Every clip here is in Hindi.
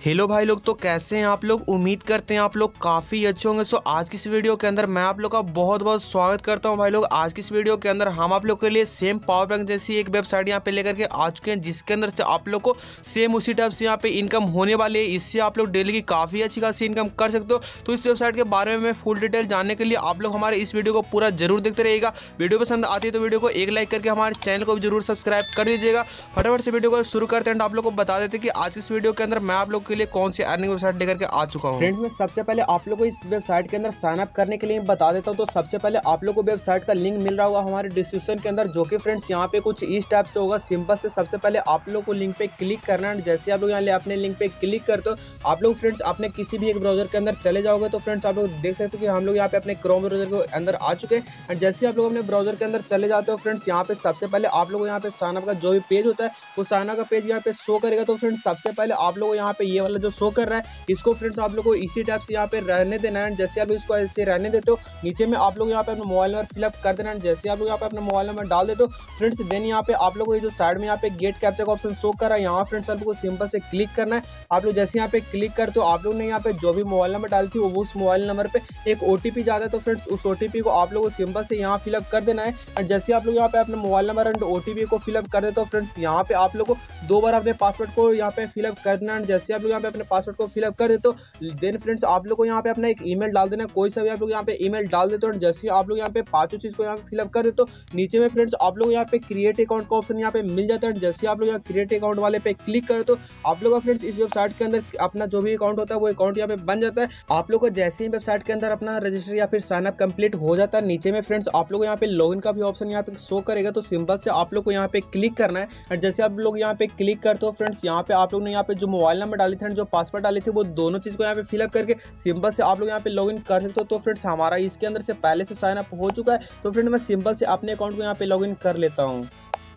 हेलो भाई लोग, तो कैसे हैं आप लोग। उम्मीद करते हैं आप लोग काफ़ी अच्छे होंगे। सो आज की इस वीडियो के अंदर मैं आप लोग का बहुत बहुत स्वागत करता हूं भाई लोग। आज की इस वीडियो के अंदर हम आप लोग के लिए सेम पावर बैंक जैसी एक वेबसाइट यहां पे लेकर के आ चुके हैं, जिसके अंदर से आप लोग को सेम उसी टाइप से यहां पे इनकम होने वाली है। इससे आप लोग डेली की काफ़ी अच्छी खासी इनकम कर सकते हो। तो इस वेबसाइट के बारे में मैं फुल डिटेल जानने के लिए आप लोग हमारे इस वीडियो को पूरा जरूर देखते रहिएगा। वीडियो पसंद आती है तो वीडियो को एक लाइक करके हमारे चैनल को भी जरूर सब्सक्राइब कर दीजिएगा। फटाफट से वीडियो को शुरू करते हैं। आप लोग को बता देते हैं कि आज इस वीडियो के अंदर मैं आप लोग के लिए कौन सी अर्निंग वेबसाइट लेकर के आ चुका हूं। फ्रेंड्स, मैं सबसे पहले आप लोगों को इस वेबसाइट के अंदर साइन अप करने के लिए बता देता हूं। तो सबसे पहले आप लोगों को वेबसाइट का लिंक मिल रहा होगा हमारे डिस्क्रिप्शन के अंदर, जो कि फ्रेंड्स यहाँ पे कुछ इस टाइप से होगा। सिंपल से सबसे पहले आप लोग को लिंक पे क्लिक करना है। जैसे आप लोग यहाँ अपने लिंक पे क्लिक करते हो, आप लोग फ्रेंड्स अपने किसी भी एक ब्राउजर के अंदर चले जाओगे। तो फ्रेंड्स आप लोग देख सकते हो कि हम लोग यहाँ पे अपने क्रोम ब्राउजर के अंदर आ चुके हैं। एंड जैसे आप लोग अपने ब्राउजर के अंदर चले जाते हो फ्रेंड्स, यहाँ पे सबसे पहले आप लोग यहाँ पे साइन अप का जो भी पेज होता है वो साइन अप का पेज यहाँ पे शो करेगा। तो फ्रेंड्स सबसे पहले आप लोग यहाँ पे ये वाला जो शो कर रहा है, इसको फ्रेंड्स आप लोग को इसी टाइप से यहाँ पे रहने देना है। जैसे आप इसको ऐसे रहने देते हो, नीचे में आप लोग यहाँ पे अपना मोबाइल नंबर फिलअप कर देना है। जैसे आप लोग यहाँ पे अपना मोबाइल नंबर डाल देते हो फ्रेंड्स, देन यहाँ पे आप लोग को ये जो साइड में यहाँ पे गेट कैप्चा का ऑप्शन शो कर रहा है, यहाँ फ्रेंड्स आप लोग को सिंपल से क्लिक करना है। आप लोग जैसे यहाँ पे क्लिक करते हो, आप लोग ने यहाँ पे जो भी मोबाइल नंबर डाली थी वो उस मोबाइल नंबर पे एक OTP जाता है। तो फ्रेंड्स उस OTP को आप लोग को सिंपल से यहाँ फिलअप कर देना है। और जैसे आप लोग यहाँ पे अपने मोबाइल नंबर एंड OTP को फिलअप कर देते हो फ्रेंड्स, यहाँ पे आप लोग को 2 बार अपने पासवर्ड को यहाँ पे फिलअप कर देना है। जैसे आप लोग यहाँ पे अपने पासवर्ड को फिलअप कर देते हो, देन फ्रेंड्स आप लोग को यहाँ पे अपना एक ईमेल डाल देना है। कोई सा भी आप लोग यहाँ पे ईमेल डाल देते हो। जैसे आप लोग यहाँ पे पांचों चीज को यहाँ पे फिलअप कर देते हो, नीचे में फ्रेंड्स आप लोग यहाँ पे क्रिएट अकाउंट का ऑप्शन यहाँ पे मिल जाता है। जैसे आप लोग यहाँ क्रिएट अकाउंट वाले पे क्लिक कर दो, आप लोग का फ्रेंड्स इस वेबसाइट के अंदर अपना जो भी अकाउंट होता है वो अकाउंट यहाँ पे बन जाता है। आप लोग को जैसे ही वेबसाइट के अंदर अपना रजिस्टर या फिर साइन अप कंप्लीट हो जाता है, नीचे में फ्रेंड्स आप लोग यहाँ पे लॉगिन का भी ऑप्शन यहाँ पे शो करेगा। तो सिंपल से आप लोग को यहाँ पे क्लिक करना है। और जैसे आप लोग यहाँ पे क्लिक करते हो फ्रेंड्स, यहाँ पे आप लोग ने यहाँ पे जो मोबाइल नंबर डाली थी, जो पासवर्ड डाली थी, वो दोनों चीज को यहाँ पे फिलअप करके सिंपल से आप लोग यहाँ पे लॉगिन कर सकते हो। तो फ्रेंड्स हमारा इसके अंदर से पहले से साइन अप हो चुका है। तो फ्रेंड मैं सिंपल से अपने अकाउंट को यहाँ पे लॉगिन कर लेता हूँ।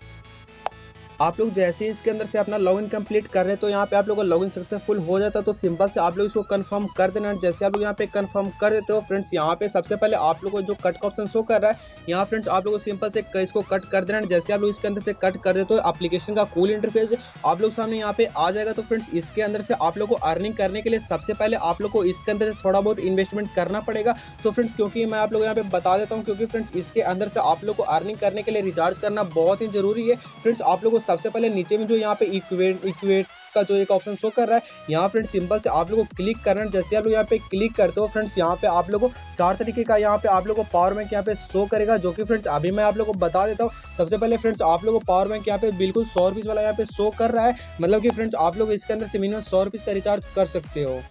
आप लोग जैसे ही इसके अंदर से अपना लॉगिन कंप्लीट कर रहे हैं, तो यहाँ पे आप लोग का लॉगिन सक्सेसफुल हो जाता है। तो सिंपल से आप लोग इसको कंफर्म कर देना। जैसे आप लोग यहाँ पे कंफर्म कर देते हो फ्रेंड्स, यहाँ पे सबसे पहले आप लोग को जो कट का ऑप्शन शो कर रहा है, यहाँ फ्रेंड्स आप लोग को सिंपल से इसको कट कर देना। जैसे आप लोग इसके अंदर से कट कर देते हो, एप्लीकेशन का कूल इंटरफेस आप लोग सामने यहाँ पे आ जाएगा। तो फ्रेंड्स इसके अंदर से आप लोग को अर्निंग करने के लिए सबसे पहले आप लोग को इसके अंदर से थोड़ा बहुत इन्वेस्टमेंट करना पड़ेगा। तो फ्रेंड्स क्योंकि मैं आप लोग यहाँ पे बता देता हूँ, क्योंकि फ्रेंड्स इसके अंदर से आप लोग को अर्निंग करने के लिए रिचार्ज करना बहुत ही जरूरी है। फ्रेंड्स आप लोग को सबसे पहले नीचे में जो यहाँ पे इक्वेट्स का जो एक ऑप्शन शो कर रहा है, यहाँ फ्रेंड्स सिंपल से आप लोगों को क्लिक करना है। जैसे आप लोग यहाँ पे क्लिक करते हो फ्रेंड्स, यहाँ पे आप लोगों को 4 तरीके का यहाँ पे आप लोगों को पावर बैंक यहाँ पे शो करेगा, जो कि फ्रेंड्स अभी मैं आप लोगों को बता देता हूँ। सबसे पहले फ्रेंड्स आप लोगों को पावर बैंक यहाँ पे बिल्कुल 100 रुपीज़ वाला यहाँ पे शो कर रहा है, मतलब कि फ्रेंड्स आप लोग इसके अंदर से मिनिमम 100 रुपीज़ का रिचार्ज कर सकते हो।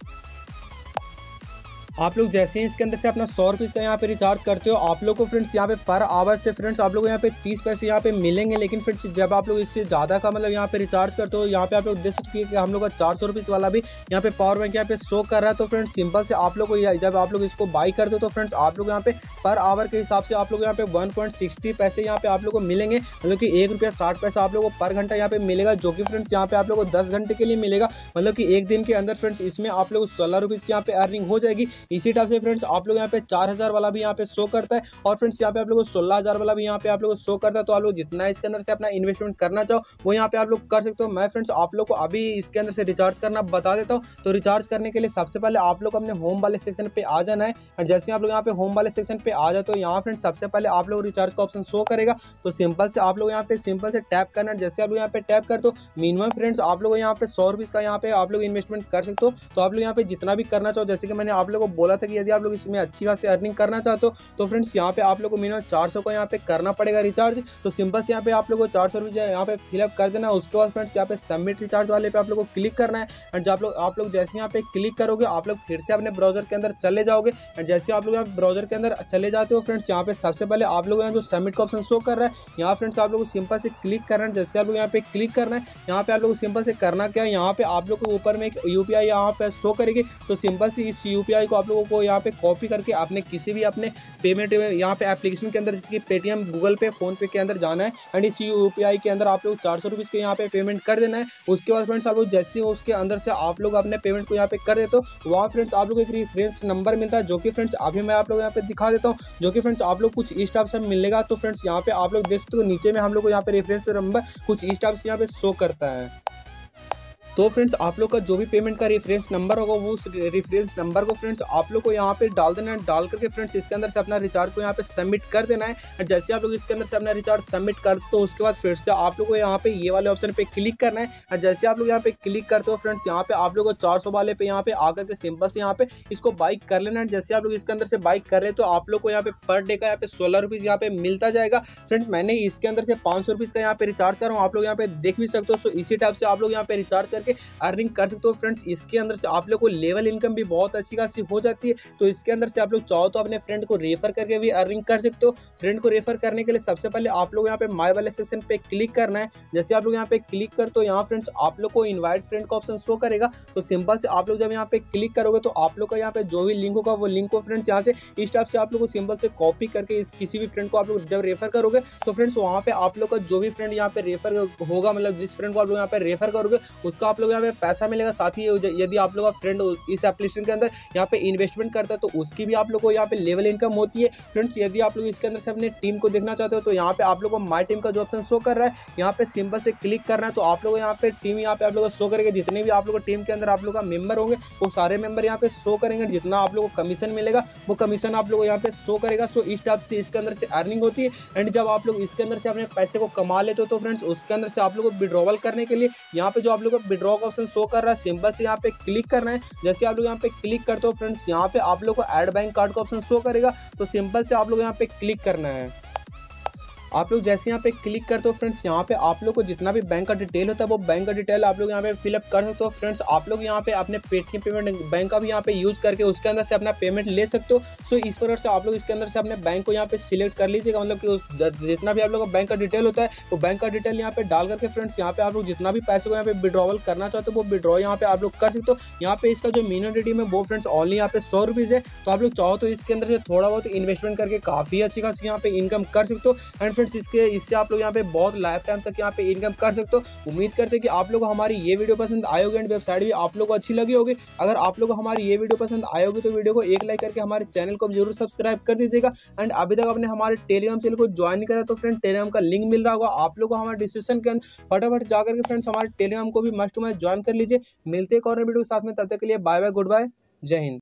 आप लोग जैसे ही इसके अंदर से अपना 100 रुपीज़ का यहाँ पे रिचार्ज करते हो, आप लोग को फ्रेंड्स यहाँ पे पर आवर से फ्रेंड्स आप लोग यहाँ पे 30 पैसे यहाँ पे मिलेंगे। लेकिन फ्रेंड्स जब आप लोग इससे ज़्यादा का मतलब यहाँ पे रिचार्ज करते हो, यहाँ पे आप लोग देख सकते हैं कि हम लोग का 400 रुपीज़ वाला भी यहाँ पे पावर बैंक यहाँ पे शो कर रहा है। तो फ्रेंड्स सिंपल से आप लोग को जब आप लोग इसको बाई करते हो, तो फ्रेंड्स आप लोग यहाँ पे पर आवर के हिसाब से आप लोग यहाँ पे 1.60 पैसे यहाँ पे आप लोग को मिलेंगे, मतलब कि ₹1.60 आप लोग को पर घंटा यहाँ पे मिलेगा, जो कि फ्रेंड्स यहाँ पे आप लोग को 10 घंटे के लिए मिलेगा। मतलब कि एक दिन के अंदर फ्रेंड्स इसमें आप लोग 16 रुपीज़ की यहाँ पे अर्निंग हो जाएगी। इसी टाइप से फ्रेंड्स आप लोग यहाँ पे 4000 वाला भी यहाँ पे शो करता है, और फ्रेंड्स यहाँ पे आप लोग को 16000 वाला भी यहाँ पे आप लोग को शो करता है। तो आप लोग जितना इसके अंदर से अपना इन्वेस्टमेंट करना चाहो वो यहाँ पे आप लोग कर सकते हो। मैं फ्रेंड्स आप लोग को अभी इसके अंदर से रिचार्ज करना बता देता हूँ। तो रिचार्ज करने के लिए सबसे पहले आप लोग अपने होम वाले सेक्शन पे आ जाना है। और जैसे आप लोग यहाँ पे होम वाले सेक्शन पे आ जाते हो, यहाँ फ्रेंड्स सबसे पहले आप लोग रिचार्ज का ऑप्शन शो करेगा। तो सिंपल से आप लोग यहाँ पे सिंपल से टैप करना है। जैसे आप लोग यहाँ पे टैप कर दो, मिनिमम फ्रेंड्स आप लोग यहाँ पे 100 रुपीज़ का यहाँ पे आप लोग इन्वेस्टमेंट कर सकते हो। तो आप लोग यहाँ पे जितना भी करना चाहो, जैसे कि मैंने आप लोग को बोला था कि यदि आप लोग इसमें अच्छी खासी अर्निंग करना चाहते हो, तो फ्रेंड्स यहाँ पे आप लोग को मिनिमम 400 का यहाँ पे करना पड़ेगा रिचार्ज। तो सिंपल से यहाँ पे आप लोग को 400 रुपये यहाँ पे फिलअप कर देना है। उसके बाद फ्रेंड्स यहाँ पे सबमिट रिचार्ज वाले पे आप लोग को क्लिक करना है। एंड जब आप लोग जैसे यहाँ पे क्लिक करोगे, आप लोग फिर से अपने ब्राउजर के अंदर चले जाओगे। एंड जैसे आप लोग यहाँ ब्राउजर के अंदर चले जाते हो फ्रेंड्स, यहाँ पे सबसे पहले आप लोग यहाँ जो सबमिट का ऑप्शन शो कर रहा है, यहाँ फ्रेंड्स आप लोग को सिंपल से क्लिक करना है। जैसे आप लोग यहाँ पे क्लिक करना है, यहाँ पे आप लोग को सिंपल से करना क्या है, यहाँ पे आप लोग को ऊपर में एक UPI यहाँ पे शो करेगी। तो सिंपल से इस UPI को आप लोगों को यहाँ पे कॉपी करके अपने किसी भी अपने पेमेंट यहाँ पे एप्लीकेशन के अंदर, जैसे कि पेटीएम, गूगल पे, फोन पे के अंदर जाना है। एंड इस UPI के अंदर आप लोग 400 रुपीज़ के यहाँ पे पेमेंट कर देना है। उसके बाद फ्रेंड्स आप लोग जैसे ही उसके अंदर से आप लोग अपने पेमेंट को यहाँ पे कर देते हो, वहाँ फ्रेंड्स आप लोग एक रेफरेंस नंबर मिलता है, जो कि फ्रेंड्स अभी मैं आप लोग यहाँ पे दिखा देता हूँ, जो कि फ्रेंड्स आप लोग कुछ इस टाइप से मिलेगा। तो फ्रेंड्स यहाँ पे आप लोग देख सकते हो नीचे में हम लोग को यहाँ पे रेफरेंस नंबर कुछ इस टाइप से यहाँ पे शो करता है। तो फ्रेंड्स आप लोग का जो भी पेमेंट का रेफरेंस नंबर होगा वो उस रेफरेंस नंबर को फ्रेंड्स आप लोग को यहाँ पे डाल देना है। डाल करके फ्रेंड्स इसके अंदर से अपना रिचार्ज को यहाँ पे सबमिट कर देना है। और जैसे आप लोग इसके अंदर से अपना रिचार्ज सबमिट कर तो उसके बाद फिर से आप लोग को यहाँ पे ये वाले ऑप्शन पे क्लिक करना है। और जैसे आप लोग यहाँ पे क्लिक करते हो फ्रेंड्स यहाँ पे आप लोग को 400 वाले पे यहाँ पे आकर के सिंपल से यहाँ पे इसको बाइक कर लेना है। जैसे आप लोग इसके अंदर से बाइक कर रहे हैं तो आप लोग को यहाँ पे पर डे का यहाँ पे 16 रुपीज़ यहाँ पे मिलता जाएगा। फ्रेंड्स मैंने इसके अंदर से 500 रुपीज़ का यहाँ पे रिचार्ज कर रहा हूँ, आप लोग यहाँ पे देख भी सकते हो। सो इसी टाइप से आप लोग यहाँ पे रिचार्ज करके अर्निंग कर सकते हो। फ्रेंड्स इसके अंदर से आप लोग को लेवल इनकम भी बहुत अच्छी खासी हो जाती है। तो इसके अंदर से आप लोग चाहो तो अपने फ्रेंड को रेफर करके भी अर्निंग कर सकते हो। फ्रेंड को रेफर करने के लिए सबसे पहले आप लोग यहाँ पे माय वाले सेक्शन पे क्लिक करना है। जैसे आप लोग यहाँ पे क्लिक कर तो यहाँ फ्रेंड्स आप लोग को इनवाइट फ्रेंड का ऑप्शन शो करेगा। तो सिंपल से आप लोग जब यहाँ पे क्लिक करोगे तो आप लोग का यहाँ पे जो भी लिंक होगा वो लिंक को फ्रेंड्स यहाँ से इस टाइप से आप लोग को सिंपल से कॉपी करके इस किसी भी फ्रेंड को आप लोग जब रेफर करोगे तो फ्रेंड्स वहाँ पे आप लोग का जो भी फ्रेंड यहाँ पे रेफर होगा, मतलब जिस फ्रेंड को आप लोग यहाँ पे रेफर करोगे उसका आप लोग यहाँ पे पैसा मिलेगा। साथ ही यदि आप लोग का फ्रेंड इस एप्लीकेशन के अंदर यहाँ पे इन्वेस्टमेंट करता है तो उसकी भी आप लोग को यहाँ पे लेवल इनकम होती है। फ्रेंड्स यदि आप लोग इसके अंदर से अपने टीम को देखना चाहते हो तो यहाँ पे आप लोग को माय टीम का जो ऑप्शन शो कर रहा है यहाँ पे सिंपल से क्लिक करना है। तो आप लोग यहाँ पे टीम यहाँ पे आप लोग को शो करेंगे, जितने भी आप लोग टीम के अंदर आप लोग का मेंबर होंगे वो सारे मेंबर यहाँ पे शो करेंगे। जितना आप लोग को कमीशन मिलेगा वो कमीशन आप लोग को यहाँ पे शो करेगा। सो इस टाइप से इसके अंदर से अर्निंग होती है। एंड जब आप लोग इसके अंदर से अपने पैसे को कमा लेते हो तो फ्रेंड्स उसके अंदर से आप लोग को विड्रॉवल करने के लिए यहाँ पे जो आप लोग को विड्रॉ का ऑप्शन शो कर रहा है सिंपल से यहाँ पे क्लिक करना है। जैसे आप लोग यहाँ पे क्लिक करते हो फ्रेंड्स यहाँ पे आप लोग को ऐड बैंक कार्ड का ऑप्शन शो करेगा। तो सिंपल से आप लोग यहाँ पे क्लिक करना है। आप लोग जैसे यहाँ पे क्लिक करते हो फ्रेंड्स यहाँ पे आप लोग को जितना भी बैंक का डिटेल होता है वो बैंक का डिटेल आप लोग यहाँ पे फिलअप कर सकते हो। फ्रेंड्स आप लोग यहाँ पे अपने पेटीएम पेमेंट बैंक का भी यहाँ पे यूज करके उसके अंदर से अपना पेमेंट ले सकते हो। सो इस प्रकार से आप लोग इसके अंदर से अपने बैंक को यहाँ पे सिलेक्ट कर लीजिएगा, मतलब कि जितना भी आप लोग का बैंक का डिटेल होता है वो बैंक का डिटेल यहाँ पे डाल करके फ्रेंड्स यहाँ पे आप लोग जितना भी पैसे को यहाँ पे विड्रॉवल करना चाहते हो वो विड्रॉ यहाँ पे आप लोग कर सकते हो। यहाँ पे इसका जो मिनिमम रिडीम है वो फ्रेंड्स ओनली यहाँ पे 100 रुपीज़ है। तो आप लोग चाहो तो इसके अंदर से थोड़ा बहुत इन्वेस्टमेंट करके काफ़ी अच्छी खासी यहाँ पे इनकम कर सकते हो। एंड फ्रेंड्स इससे आप लोग यहाँ पे बहुत लाइफ टाइम तक यहाँ पे इनकम कर सकते हो। उम्मीद करते हैं कि आप लोग को हमारी ये वीडियो पसंद आई होगी एंड वेबसाइट भी आप लोग को अच्छी लगी होगी। अगर आप लोग को हमारी ये वीडियो पसंद आई होगी तो वीडियो को एक लाइक करके हमारे चैनल को जरूर सब्सक्राइब कर दीजिएगा। एंड अभी तक आपने हमारे टेलीग्राम चैनल को ज्वाइन नहीं करा तो फ्रेंड टेलीग्राम का लिंक मिल रहा होगा आप लोग को हमारे डिस्क्रिप्शन के अंदर, फटाफट जाकर के फ्रेंड्स हमारे टेलीग्राम को भी मस्ट टू मस्ट ज्वाइन कर लीजिए। मिलते हैं एक और वीडियो के साथ में, तब तक के लिए बाय बाय, गुड बाय, जय हिंद।